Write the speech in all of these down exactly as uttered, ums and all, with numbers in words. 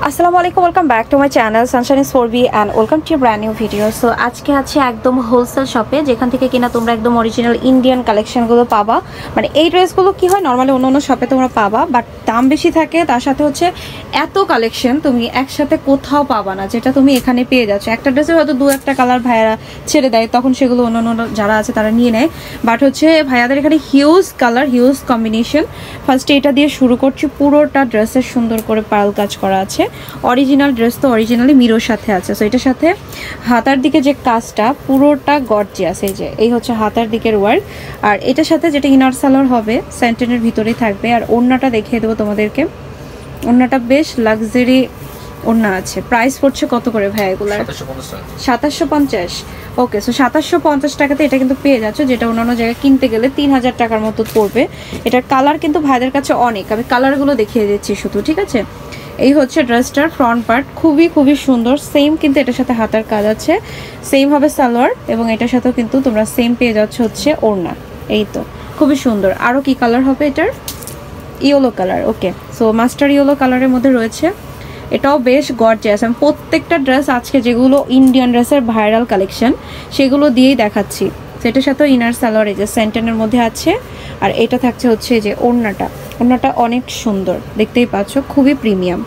আসসালামু আলাইকুম, welcome back to my channel sunshine is for B and welcome to brand new video. So আজকে আছে একদম wholesale শপে, যেখান থেকে কিনা তোমরা একদম অরিজিনাল ইন্ডিয়ান কালেকশনগুলো পাবা। মানে এই ড্রেসগুলো কি হয়, নর্মালি অন্য অন্য শপে তোমরা পাবা, বাট দাম বেশি থাকে, তার সাথে হচ্ছে এত কালেকশন তুমি একসাথে কোথাও পাবা না, যেটা তুমি এখানে পেয়ে যাচ্ছ। একটা ড্রেসে হয়তো দু একটা কালার ভাইয়ারা ছেড়ে দেয়, তখন সেগুলো অন্য অন্য যারা আছে তারা নিয়ে নেয়, বাট হচ্ছে ভাইয়াদের এখানে হিউজ কালার, হিউজ কম্বিনেশন। ফার্স্টে এটা দিয়ে শুরু করছি, পুরোটা ড্রেসের সুন্দর করে পার্ল কাজ করা আছে। অরিজিনাল ড্রেস তো অরিজিনালি মিরোর সাথে আছে। সো এটার সাথে হাতার দিকে যে কাজটা পুরোটা গর্জিয়াস, এই যে এই হচ্ছে হাতার দিকের ওয়ার্ক। আর এটার সাথে যেটা ইনার সালোয়ার হবে সেন্টেনের ভিতরেই থাকবে। আর ওড়নাটা দেখিয়ে দেবো তোমাদেরকে, ওড়নাটা বেশ লাক্সারি ওড়না আছে। প্রাইস পড়ছে কত করে ভাই এগুলার? সাতাশশো পঞ্চাশ। ওকে, সো সাতাশশো পঞ্চাশ টাকাতে এটা কিন্তু পেয়ে যাচ্ছে, যেটা অন্যান্য জায়গায় কিনতে গেলে তিন হাজার টাকার মতো পড়বে। এটার কালার কিন্তু ভাইদের কাছে অনেক, আমি কালারগুলো দেখিয়ে দিচ্ছি শুধু, ঠিক আছে? এই হচ্ছে ড্রেসটার ফ্রন্ট পার্ট, খুবই খুবই সুন্দর। সেম কিন্তু এটার সাথে হাতার কাজ আছে, সেম হবে সালোয়ার, এবং এটার সাথেও কিন্তু তোমরা সেম পেয়ে যাচ্ছ হচ্ছে ওড়না। এই তো খুবই সুন্দর। আরও কি কালার হবে এটার? Yellow colour. Okay, so master yellow কালারের মধ্যে রয়েছে, এটাও বেশ গর্জিয়াস। আমি প্রত্যেকটা ড্রেস আজকে যেগুলো ইন্ডিয়ান ড্রেসের ভাইরাল কালেকশন সেগুলো দিয়েই দেখাচ্ছি। সেটার সাথেও ইনার সালোয়ার এই যে সেন্টেনের মধ্যে আছে। আর এটা থাকছে হচ্ছে যে ওড়নাটা, ওড়নাটা অনেক সুন্দর, দেখতেই পাচ্ছ, খুবই প্রিমিয়াম।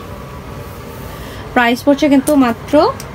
প্রাইস পড়ছে কিন্তু মাত্র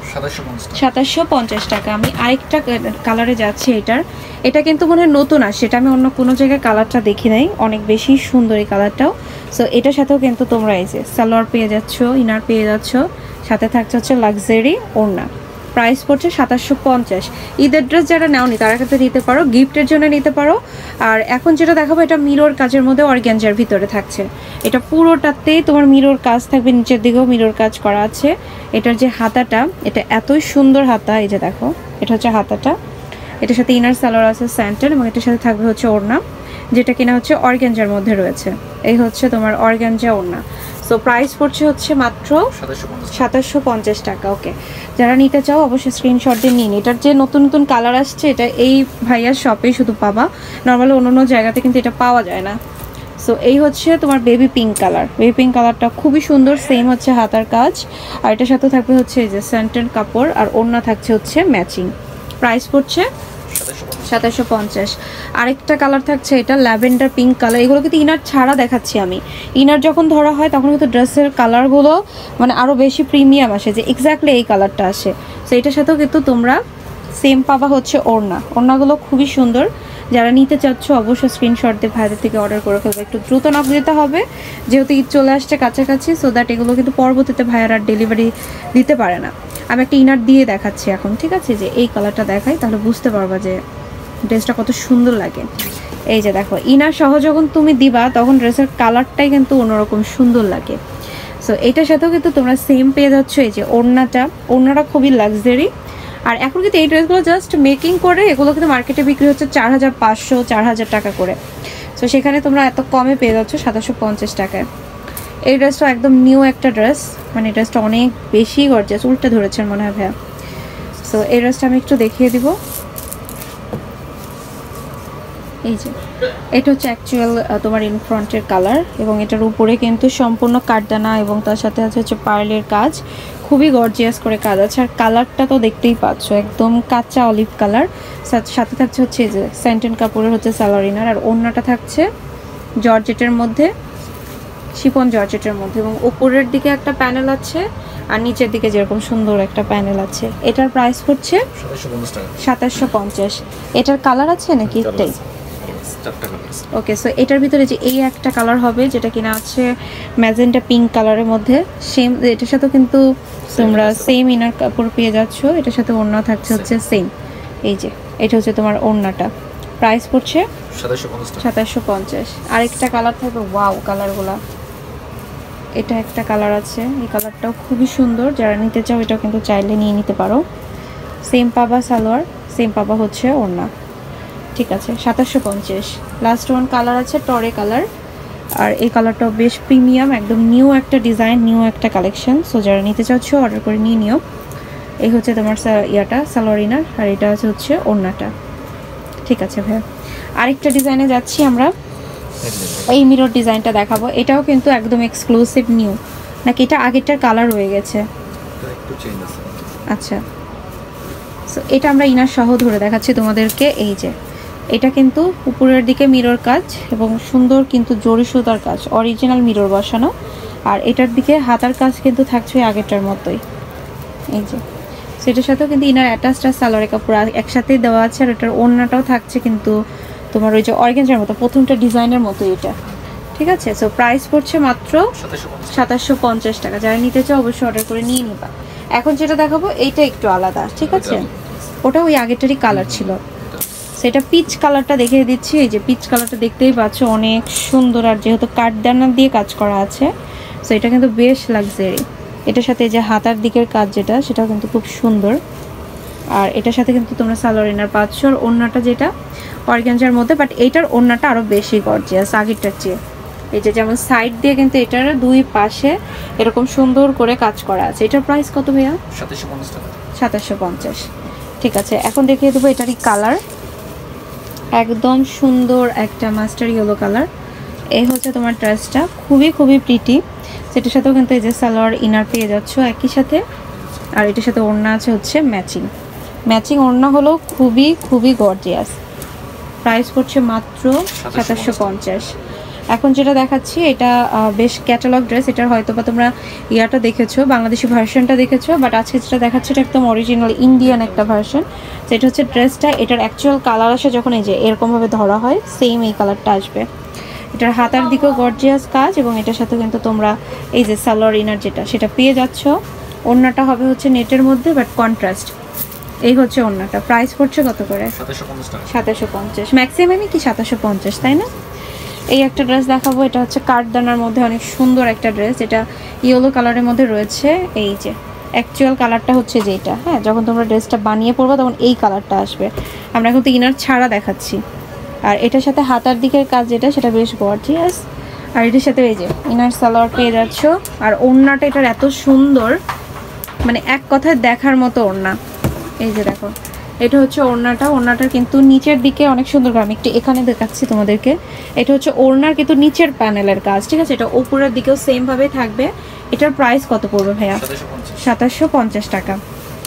সাতাশশো পঞ্চাশ টাকা। আমি আরেকটা কালারে যাচ্ছি, এটার এটা কিন্তু মনে হয় নতুন আসে, এটা আমি অন্য কোনো জায়গায় কালারটা দেখি নাই, অনেক বেশি সুন্দর এই কালারটাও। সো এটার সাথেও কিন্তু তোমরা এই যে সালোয়ার পেয়ে যাচ্ছ, ইনার পেয়ে যাচ্ছ, সাথে থাকছে হচ্ছে লাক্সারি ওড়না। প্রাইস পড়ছে সাতাশশো পঞ্চাশ। ঈদের ড্রেস যারা নাওনি তারা কিন্তু নিতে পারো, গিফটের জন্য নিতে পারো। আর এখন যেটা দেখাবো এটা মিরর কাজের মধ্যে অর্গানজার ভিতরে থাকছে। এটা পুরোটাতেই তোমার মিরর কাজ থাকবে, নিচের দিকেও মিরর কাজ করা আছে। এটার যে হাতাটা, এটা এতই সুন্দর হাতা, এই যে দেখো, এটা হচ্ছে হাতাটা। এটার সাথে ইনার সালোয়ার আছে স্যান্টেল, এবং এটার সাথে থাকবে হচ্ছে ওড়না, যেটা কিনা হচ্ছে অর্গানজার মধ্যে রয়েছে। এই হচ্ছে তোমার অর্গানজা ওড়না। সো প্রাইস পড়ছে হচ্ছে মাত্র সাতাশশো পঞ্চাশ টাকা। ওকে, যারা নিতে চাও অবশ্যই স্ক্রিনশট দিয়ে নিন। এটার যে নতুন নতুন কালার আসছে, এটা এই ভাইয়ার শপেই শুধু পাবা, নর্মালি অন্য অন্য জায়গাতে কিন্তু এটা পাওয়া যায় না। সো এই হচ্ছে তোমার baby pink colour, baby pink কালারটা খুবই সুন্দর, সেম হচ্ছে হাতার কাজ। আর এটার সাথে থাকবে হচ্ছে এই যে স্যান্টেন কাপড়, আর ওড়না থাকছে হচ্ছে ম্যাচিং। প্রাইস পড়ছে সাতাশশো পঞ্চাশ। আরেকটা কালার থাকছে এটা ল্যাভেন্ডার পিঙ্ক কালার। এগুলো কিন্তু ইনার ছাড়া দেখাচ্ছি আমি, ইনার যখন ধরা হয় তখন কিন্তু ড্রেসের কালারগুলো মানে আরও বেশি প্রিমিয়াম আসে, যে এক্স্যাক্টলি এই কালারটা আসে। সো এটার সাথেও কিন্তু তোমরা সেম পাবা হচ্ছে ওড়না, ওড়নাগুলো খুবই সুন্দর। যারা নিতে চাচ্ছ অবশ্যই স্ক্রিনশট দিয়ে ভাইদের থেকে অর্ডার করে ফেলবে। একটু দ্রুত নক দিতে হবে, যেহেতু ঈদ চলে আসছে কাছাকাছি, সো দ্যাট এগুলো কিন্তু পরবর্তীতে ভাইয়ার আর ডেলিভারি দিতে পারে না। আমি একটা ইনার দিয়ে দেখাচ্ছি এখন, ঠিক আছে? যে এই কালারটা দেখাই, তাহলে বুঝতে পারবা যে ড্রেসটা কত সুন্দর লাগে। এই যে দেখো, ইনার সহ যখন তুমি দিবা তখন ড্রেসের কালারটাই কিন্তু অন্যরকম সুন্দর লাগে। সো এটার সাথেও কিন্তু তোমরা সেম পেয়ে যাচ্ছ এই যে ওড়নাটা, ওড়নাটা খুবই লাক্সারি। আর এখন কিন্তু এই ড্রেসগুলো জাস্ট মেকিং করে এগুলো কিন্তু মার্কেটে বিক্রি হচ্ছে চার হাজার পাঁচশো চার হাজার টাকা করে। সো সেখানে তোমরা এত কমে পেয়ে যাচ্ছ সাতাশশো পঞ্চাশ টাকায়। এই ড্রেসটা একদম নিউ একটা ড্রেস, মানে ড্রেসটা অনেক বেশি গর্জিয়াস, উল্টে ধরেছেন মনে হয় ভাইয়া। সো এই ড্রেসটা আমি একটু দেখিয়ে দিব। এই যে এটা হচ্ছে অ্যাকচুয়াল তোমার ইন ফ্রন্টের কালার, এবং এটার উপরে কিন্তু সম্পূর্ণ কাঠদানা এবং তার সাথে আছে হচ্ছে পার্লের কাজ, খুবই গর্জিয়াস করে কাজ আছে। আর কালারটা তো দেখতেই পাচ্ছ, একদম কাঁচা অলিভ কালার। সাথে থাকছে হচ্ছে এই যে স্যান্টেন কাপড়ের হচ্ছে সালোয়ার ইনার, আর ওড়নাটা থাকছে জর্জেটের মধ্যে, শিফন জর্জেটের মধ্যে, এবং উপরের দিকে একটা প্যানেল আছে আর নিচের দিকে যেরকম সুন্দর একটা প্যানেল আছে। এটার প্রাইস হচ্ছে সাতাশশো পঞ্চাশ। এটার কালার আছে নাকি একটাই? ওকে, সো এটার ভিতরে যে এই একটা কালার হবে, যেটা কিনা হচ্ছে ম্যাজেন্টা পিঙ্ক কালারের মধ্যে, সেম এটার সাথেও কিন্তু তোমরা সেম ইনার কাপড় পেয়ে যাচ্ছ। এটার সাথে ওড়না থাকছে হচ্ছে সেম। এই যে এটা হচ্ছে তোমার ওড়নাটা। প্রাইস পড়ছে সাতাশশো পঞ্চাশ। আরেকটা কালার থাকবে, ওয়াও কালারগুলা, এটা একটা কালার আছে, এই কালারটাও খুবই সুন্দর। যারা নিতে চাও এটাও কিন্তু চাইলে নিয়ে নিতে পারো। সেম পাবা সালোয়ার, সেম পাবা হচ্ছে ওড়না, ঠিক আছে? সাতাশশো পঞ্চাশ। লাস্ট ওয়ান কালার আছে টরে কালার, আর এই কালারটাও বেশ প্রিমিয়াম, একদম নিউ একটা ডিজাইন, নিউ একটা কালেকশন। সো যারা নিতে চাচ্ছ অর্ডার করে নিয়ে নিও। এই হচ্ছে তোমার ইয়াটা সালোয়ার ইনার, আর এটা হচ্ছে ওড়নাটা, ঠিক আছে ভাইয়া। আরেকটা ডিজাইনে যাচ্ছি আমরা, এই মিরর ডিজাইনটা দেখাবো। এটাও কিন্তু একদম এক্সক্লুসিভ নিউ, নাকি এটা আগেরটার কালার হয়ে গেছে? এটা একটু চেঞ্জ আছে। আচ্ছা, সো এটা আমরা ইনার সহ ধরে দেখাচ্ছি তোমাদেরকে। এই যে এটা কিন্তু উপরের দিকে মিরর কাজ এবং সুন্দর কিন্তু জরি সুতার কাজ, অরিজিনাল মিরর বসানো। আর এটার দিকে হাতার কাজ কিন্তু থাকছে আগেরটার মতোই। এই যে সেটার সাথেও কিন্তু ইনার অ্যাটাচড আর সালোয়ারের কাপড় একসাথেই দেওয়া আছে। আর এটার ওড়নাটাও থাকছে কিন্তু তোমার ওই যে অর্গানজার মতো, প্রথমটা ডিজাইনের মতো এটা। ঠিক আছে, সো প্রাইস পড়ছে মাত্র সাতাশশো পঞ্চাশ টাকা। যারা নিতে চাও অবশ্যই অর্ডার করে নিয়ে নিবা। এখন যেটা দেখাবো এইটা একটু আলাদা, ঠিক আছে? ওটা ওই আগেরটারই কালার ছিল, সেটা পিচ কালারটা দেখিয়ে দিচ্ছি। এই যে পিচ কালারটা দেখতেই পাচ্ছ, অনেক সুন্দর। আর যেহেতু কাঠদানা দিয়ে কাজ করা আছে, সো এটা কিন্তু বেশ লাক্সারি। এটার সাথে যে হাতার দিকের কাজ যেটা, সেটাও কিন্তু খুব সুন্দর। আর এটার সাথে কিন্তু তোমরা সালোয়ার ইনার পাচ্ছ। আর ওড়নাটা যেটা অর্গানজার মধ্যে, বাট এইটার ওড়নাটা আরও বেশি গর্জিয়াস আগেরটার চেয়ে। এই যে যেমন সাইড দিয়ে কিন্তু এটার দুই পাশে এরকম সুন্দর করে কাজ করা আছে। এটার প্রাইস কত ভাইয়া? সাতাশশো পঞ্চাশ টাকা। সাতাশশো পঞ্চাশ। ঠিক আছে, এখন দেখিয়ে দেবো এটারই কালার। একদম সুন্দর একটা মাস্টার ইয়েলো কালার। এই হচ্ছে তোমার ড্রেসটা, খুবই খুবই প্রিটি। সেটার সাথেও কিন্তু এই যে সালোয়ার ইনার পেয়ে যাচ্ছ একই সাথে। আর এটার সাথে ওড়না আছে হচ্ছে ম্যাচিং ম্যাচিং ওড়না হলো খুবই খুবই গর্জিয়াস। প্রাইস পড়ছে মাত্র সাতাশশো পঞ্চাশ। এখন যেটা দেখাচ্ছি এটা বেশ ক্যাটালগ ড্রেস। এটার হয়তো বা তোমরা ইয়াটা দেখেছো, বাংলাদেশি ভার্সনটা দেখেছো, বাট আজকে যেটা দেখাচ্ছে এটা একদম অরিজিনাল ইন্ডিয়ান একটা ভার্সন। সেটা হচ্ছে ড্রেসটা, এটার অ্যাকচুয়াল কালার আসে যখন এই যে এরকমভাবে ধরা হয়, সেম এই কালারটা আসবে। এটার হাতার দিকেও গর্জিয়াস কাজ এবং এটার সাথে কিন্তু তোমরা এই যে সালোয়ার ইনার যেটা সেটা পেয়ে যাচ্ছ। ওড়নাটা হবে হচ্ছে নেটের মধ্যে বাট কন্ট্রাস্ট। এই হচ্ছে ওড়নাটা। প্রাইস পড়ছে কত করে? সাতাশশো পঞ্চাশ। ম্যাক্সিমামই কি সাতাশশো পঞ্চাশ, তাই না? এই একটা ড্রেস দেখাবো, এটা হচ্ছে কাঠদানার মধ্যে অনেক সুন্দর একটা ড্রেস। এটা ইয়েলো কালারের মধ্যে রয়েছে। এই যে অ্যাকচুয়াল কালারটা হচ্ছে যেটা, হ্যাঁ, যখন তোমরা ড্রেসটা বানিয়ে পড়বো তখন এই কালারটা আসবে। আমরা এখন তো ইনার ছাড়া দেখাচ্ছি। আর এটার সাথে হাতার দিকের কাজ যেটা, সেটা বেশ গর্জিয়াস। আর এটার সাথে এই যে ইনার সালোয়ার পেয়ে যাচ্ছ। আর ওড়নাটা এটার এত সুন্দর, মানে এক কথায় দেখার মতো ওড়না। এই যে দেখো, এটা হচ্ছে ওড়নাটা। ওড়নাটার কিন্তু নিচের দিকে অনেক সুন্দর, আমি একটু এখানে দেখাচ্ছি তোমাদেরকে। এটা হচ্ছে ওড়নার কিন্তু নিচের প্যানেলের কাজ, ঠিক আছে? এটা উপরের দিকেও সেম ভাবে থাকবে। এটার প্রাইস কত পড়বে ভাইয়া? সাতাশশো পঞ্চাশ টাকা।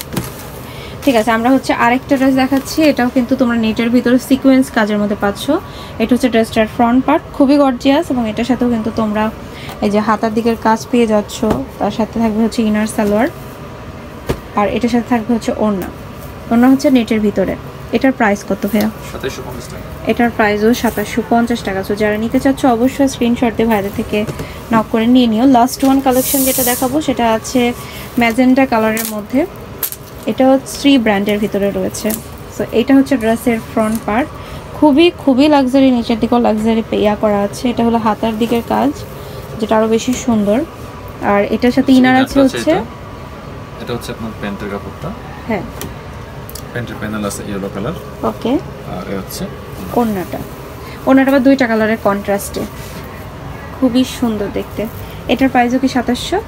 ঠিক আছে, আমরা হচ্ছে আরেকটা ড্রেস দেখাচ্ছি। এটাও কিন্তু তোমরা নেটের ভিতরে সিকোয়েন্স কাজের মধ্যে পাচ্ছ। এটা হচ্ছে ড্রেসটার ফ্রন্ট পার্ট, খুবই গর্জিয়াস এবং এটার সাথেও কিন্তু তোমরা এই যে হাতার দিকের কাজ পেয়ে যাচ্ছ। তার সাথে থাকবে হচ্ছে ইনার সালোয়ার। আর এটার সাথে থাকবে হচ্ছে ওড়না। ওড়না হচ্ছে নেটের ভিতরে। এটার প্রাইস কত ভাইয়া? সাতাশশো পঞ্চাশ টাকা। এটার প্রাইসও সাতাশশো পঞ্চাশ টাকা। সো যারা নিতে চাচ্ছ অবশ্যই স্ক্রিনশট দিয়ে ভাইদের থেকে নক করে নিয়ে নিও। লাস্ট ওয়ান কালেকশন যেটা দেখাবো সেটা আছে ম্যাজেন্টা কালারের মধ্যে। এটাও শ্রী ব্র্যান্ডের ভিতরে রয়েছে। সো এটা হচ্ছে ড্রেসের ফ্রন্ট পার্ট, খুবই খুবই লাক্সারি, নিচের দিকেও লাক্সারি ইয়া করা আছে। এটা হলো হাতার দিকের কাজ, যেটা আরও বেশি সুন্দর। আর এটার সাথে ইনার আছে হচ্ছে, এটা হচ্ছে আপনার প্যান্টের কাপড়টা, হ্যাঁ, প্যান্টের প্যানেল আছে ইয়েলো কালার। ওকে। আর এই হচ্ছে ওড়নাটা। ওড়নাটা আবার দুইটা কালারের কন্ট্রাস্টে, খুবই সুন্দর দেখতে। এটার প্রাইসও কি সাতাশশো?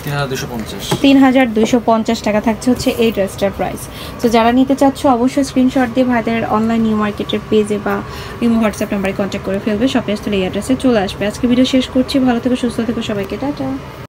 তিন হাজার দুইশো পঞ্চাশ টাকা থাকছে হচ্ছে এই ড্রেসটার প্রাইস। তো যারা নিতে চাচ্ছ অবশ্যই স্ক্রিনশট দিয়ে ভাইদের অনলাইন নিউ মার্কেটের পেজে বা ইমো হোয়াটসঅ্যাপ নাম্বারে কন্ট্যাক্ট করে ফেলবে। শপে আসলে এই অ্যাড্রেসে চলে আসবে। আজকে ভিডিও শেষ করছি। ভালো থেকো, সুস্থ থেকো, সবাইকে টাটা।